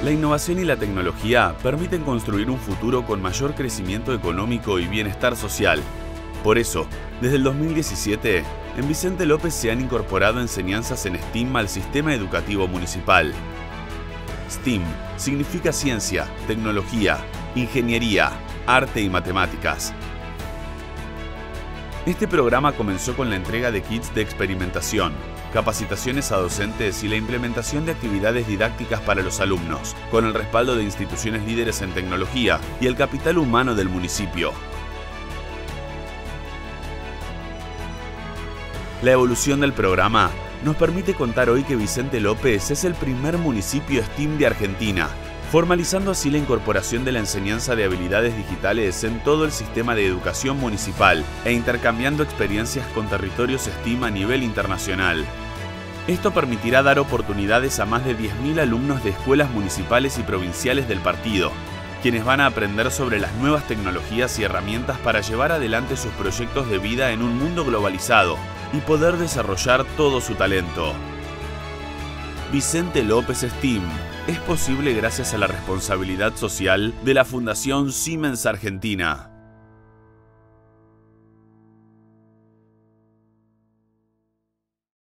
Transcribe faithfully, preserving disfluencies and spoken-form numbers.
La innovación y la tecnología permiten construir un futuro con mayor crecimiento económico y bienestar social. Por eso, desde el dos mil diecisiete, en Vicente López se han incorporado enseñanzas en STEAM al sistema educativo municipal. STEAM significa ciencia, tecnología, ingeniería, arte y matemáticas. Este programa comenzó con la entrega de kits de experimentación, capacitaciones a docentes y la implementación de actividades didácticas para los alumnos, con el respaldo de instituciones líderes en tecnología y el capital humano del municipio. La evolución del programa nos permite contar hoy que Vicente López es el primer municipio STEAM de Argentina, formalizando así la incorporación de la enseñanza de habilidades digitales en todo el sistema de educación municipal e intercambiando experiencias con territorios STEAM a nivel internacional. Esto permitirá dar oportunidades a más de diez mil alumnos de escuelas municipales y provinciales del partido, quienes van a aprender sobre las nuevas tecnologías y herramientas para llevar adelante sus proyectos de vida en un mundo globalizado y poder desarrollar todo su talento. Vicente López STEAM es posible gracias a la responsabilidad social de la Fundación Siemens Argentina.